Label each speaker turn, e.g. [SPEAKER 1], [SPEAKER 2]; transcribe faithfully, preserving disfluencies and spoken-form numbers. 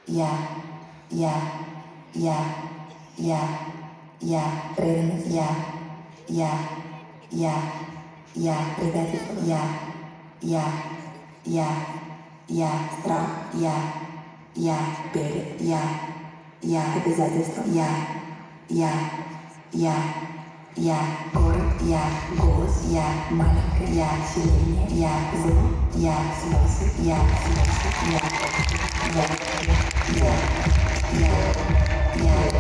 [SPEAKER 1] я, я, я, я, я, преданность, я, я, я, я, предательство, я, я, я, я, страх, я, я, перед, я, я, обязательство, я, я, я, я, город, я, голос, я, маленькая, я, селение, я, звук, я, слезы, я, слезы, я, я, я, я, я, я,